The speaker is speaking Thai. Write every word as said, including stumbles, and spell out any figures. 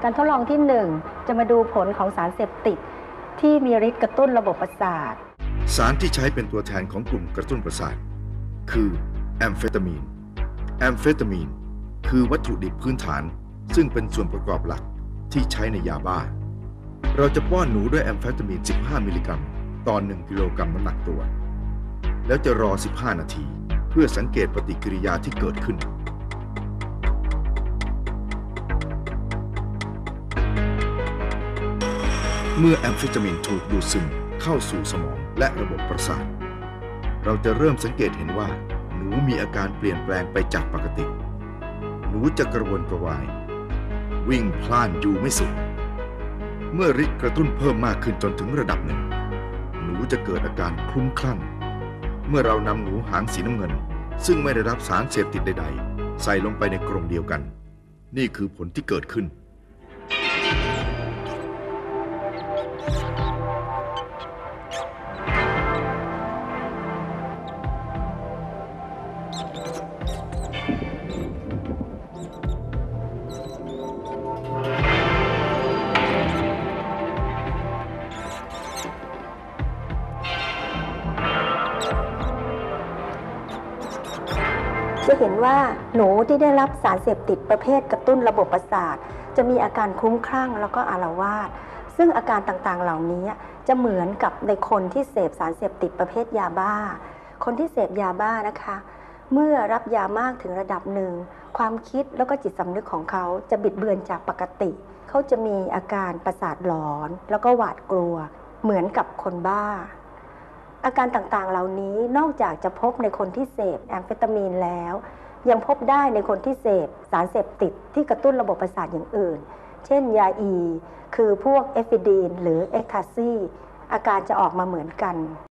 การทดลองที่หนึ่งจะมาดูผลของสารเสพติดที่มีฤทธิ์กระตุ้นระบบประสาทสารที่ใช้เป็นตัวแทนของกลุ่มกระตุ้นประสาทคือแอมเฟตามีนแอมเฟตามีนคือวัตถุดิบพื้นฐานซึ่งเป็นส่วนประกอบหลักที่ใช้ในยาบ้าเราจะป้อนหนูด้วยแอมเฟตามีนสิบห้ามิลลิกรัมต่อหนึ่งกิโลกรัมน้ำหนักตัวแล้วจะรอสิบห้านาทีเพื่อสังเกตปฏิกิริยาที่เกิดขึ้นเมื่อแอมเฟตามีนถูกดูดซึมเข้าสู่สมองและระบบประสาทเราจะเริ่มสังเกตเห็นว่าหนูมีอาการเปลี่ยนแปลงไปจากปกติหนูจะกระวนกระวายวิ่งพล่านอยู่ไม่สุขเมื่อฤทธิ์กระตุ้นเพิ่มมากขึ้นจนถึงระดับหนึ่งหนูจะเกิดอาการคลุ้มคลั่งเมื่อเรานำหนูหางสีน้ำเงินซึ่งไม่ได้รับสารเสพติดใดๆใส่ลงไปในกรงเดียวกันนี่คือผลที่เกิดขึ้นจะเห็นว่าหนูที่ได้รับสารเสพติดประเภทกระตุ้นระบบประสาทจะมีอาการคลุ้มคลั่งแล้วก็อาละวาดซึ่งอาการต่างๆเหล่านี้จะเหมือนกับในคนที่เสพสารเสพติดประเภทยาบ้าคนที่เสพยาบ้านะคะเมื่อรับยามากถึงระดับหนึ่งความคิดแล้วก็จิตสำนึกของเขาจะบิดเบือนจากปกติเขาจะมีอาการประสาทหลอนแล้วก็หวาดกลัวเหมือนกับคนบ้าอาการต่างๆเหล่านี้นอกจากจะพบในคนที่เสพแอมเฟตามีนแล้วยังพบได้ในคนที่เสพสารเสพติดที่กระตุ้นระบบประสาทอย่างอื่นเช่นยาอีคือพวกเอฟิดีนหรือเอ็กทาซีอาการจะออกมาเหมือนกัน